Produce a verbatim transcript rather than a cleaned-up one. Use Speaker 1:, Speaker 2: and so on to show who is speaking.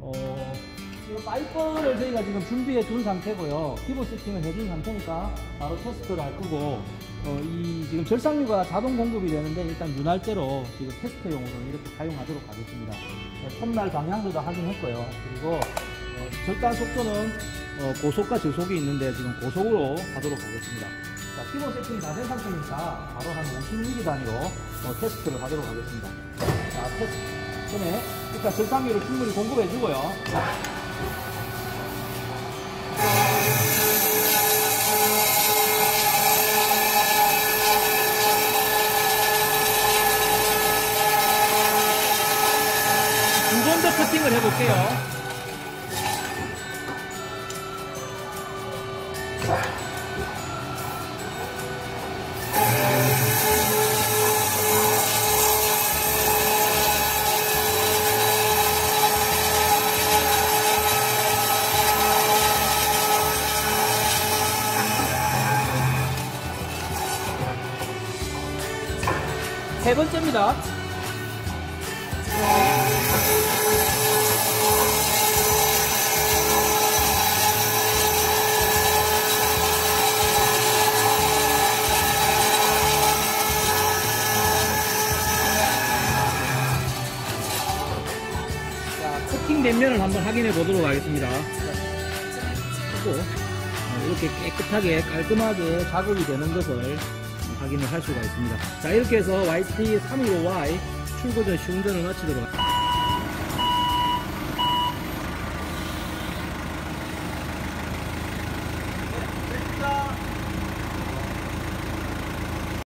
Speaker 1: 어, 지금 파이퍼를 저희가 지금 준비해 둔 상태고요. 기본 세팅을 해둔 상태니까 바로 테스트를 할 거고, 어, 이 지금 절삭유가 자동 공급이 되는데 일단 윤활제로 지금 테스트용으로 이렇게 사용하도록 하겠습니다. 네, 톱날 방향도 다 확인했고요. 그리고 어, 절단 속도는 어, 고속과 저속이 있는데 지금 고속으로 하도록 하겠습니다. 자, 기본 세팅이 다 된 상태니까 바로 한 오십 밀리미터 단위로 어, 테스트를 하도록 하겠습니다. 자, 테스트 전에 일단 절삭유를 충분히 공급해 주고요. 두 번 더 커팅을 해볼게요. 세 번째입니다. 자, 코팅 된 면을 한번 확인해 보도록 하겠습니다. 그리고 이렇게 깨끗하게 깔끔하게 작업이 되는 것을 확인을 할 수가 있습니다. 자, 이렇게 해서 와이티 삼백십오 와이 출고 전 시운전을 마치도록 하겠습니다.